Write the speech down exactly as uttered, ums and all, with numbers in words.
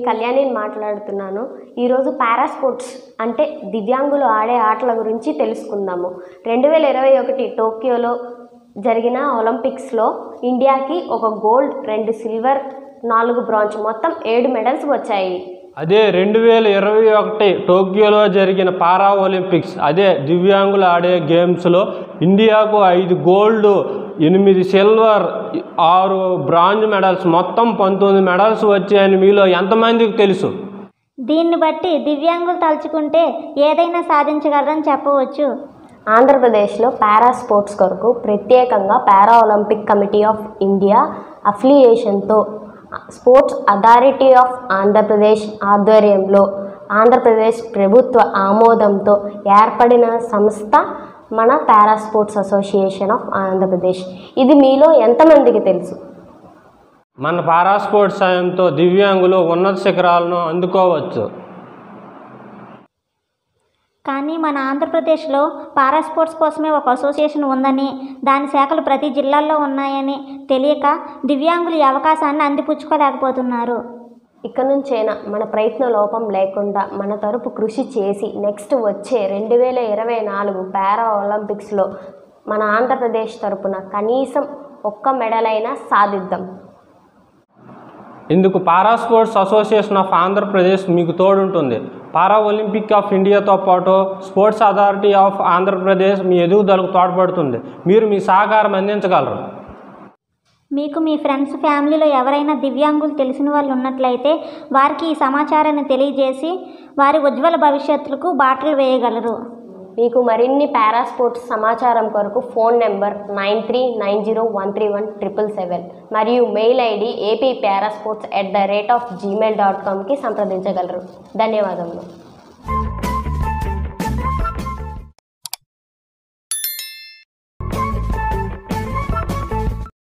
కళ్యాణిని మాట్లాడుతున్నాను. ఈరోజు para sports అంటే దివ్యాంగులు ఆడే ఆటల గురించి తెలుసుకుందాము. రెండు వేల ఇరవై ఒకటి టోక్యోలో జరిగిన ఒలింపిక్స్లో ఇండియాకి ఒక గోల్డ్, రెండు సిల్వర్, నాలుగు బ్రాంజ్, మొత్తం ఏడు మెడల్స్ వచ్చాయి. అదే రెండు వేల ఇరవై ఒకటి టోక్యోలో జరిగిన పారా ఒలింపిక్స్, అదే దివ్యాంగులు ఆడే గేమ్స్లో ఇండియాకు ఐదు గోల్డ్, ఎనిమిది సిల్వర్, ఆరు బ్రాంజ్ మెడల్స్, మొత్తం పంతొమ్మిది మెడల్స్ వచ్చాయని మీలో ఎంతమందికి తెలుసు? దీన్ని బట్టి దివ్యాంగులు తలుచుకుంటే ఏదైనా సాధించగలరని చెప్పవచ్చు. ఆంధ్రప్రదేశ్లో పారా స్పోర్ట్స్ కొరకు ప్రత్యేకంగా para Olympic committee of India అఫిలియేషన్తో స్పోర్ట్స్ అథారిటీ ఆఫ్ ఆంధ్రప్రదేశ్ ఆధ్వర్యంలో ఆంధ్రప్రదేశ్ ప్రభుత్వ ఆమోదంతో ఏర్పడిన సంస్థ మన para sports association of Andhra Pradesh. ఇది మీలో ఎంతమందికి తెలుసు? మన పారా స్పోర్ట్స్ సాయంతో దివ్యాంగులు ఉన్నత శిఖరాలను అందుకోవచ్చు. కానీ మన ఆంధ్రప్రదేశ్లో పారా స్పోర్ట్స్ కోసమే ఒక అసోసియేషన్ ఉందని, దాని శాఖలు ప్రతి జిల్లాల్లో ఉన్నాయని తెలియక దివ్యాంగులు ఈ అవకాశాన్ని అందిపుచ్చుకోలేకపోతున్నారు. ఇక నుంచైనా మన ప్రయత్న లోపం లేకుండా మన తరపు కృషి చేసి నెక్స్ట్ వచ్చే రెండు వేల ఇరవై నాలుగు పారా ఒలింపిక్స్లో మన ఆంధ్రప్రదేశ్ తరపున కనీసం ఒక్క మెడల్ అయినా సాధిద్దాం. ఇందుకు para sports association of Andhra Pradesh మీకు తోడుంటుంది. పారా ఒలింపిక్ ఆఫ్ ఇండియాతో పాటు స్పోర్ట్స్ అథారిటీ ఆఫ్ ఆంధ్రప్రదేశ్ మీ ఎదుగుదలకు తోడ్పడుతుంది. మీరు మీ సహకారం అందించగలరు. మీకు మీ ఫ్రెండ్స్, ఫ్యామిలీలో ఎవరైనా దివ్యాంగులు తెలిసిన వాళ్ళు ఉన్నట్లయితే వారికి ఈ సమాచారాన్ని తెలియజేసి వారి ఉజ్వల భవిష్యత్తులకు బాటలు వేయగలరు. మీకు మరిన్ని పారా స్పోర్ట్స్ సమాచారం కొరకు phone number nine three nine zero one three one triple seven మరియు mail ID AP para sports at the rate of Gmail dot కామ్కి సంప్రదించగలరు. ధన్యవాదములు.